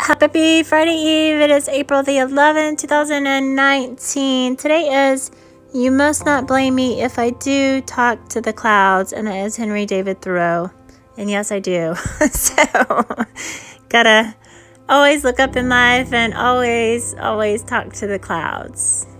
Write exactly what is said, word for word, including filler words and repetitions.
Happy Friday Eve. It is April the eleventh, two thousand nineteen. Today is You Must Not Blame Me If I Do Talk to the Clouds, and that is Henry David Thoreau. And yes, I do. So, gotta always look up in life and always, always talk to the clouds.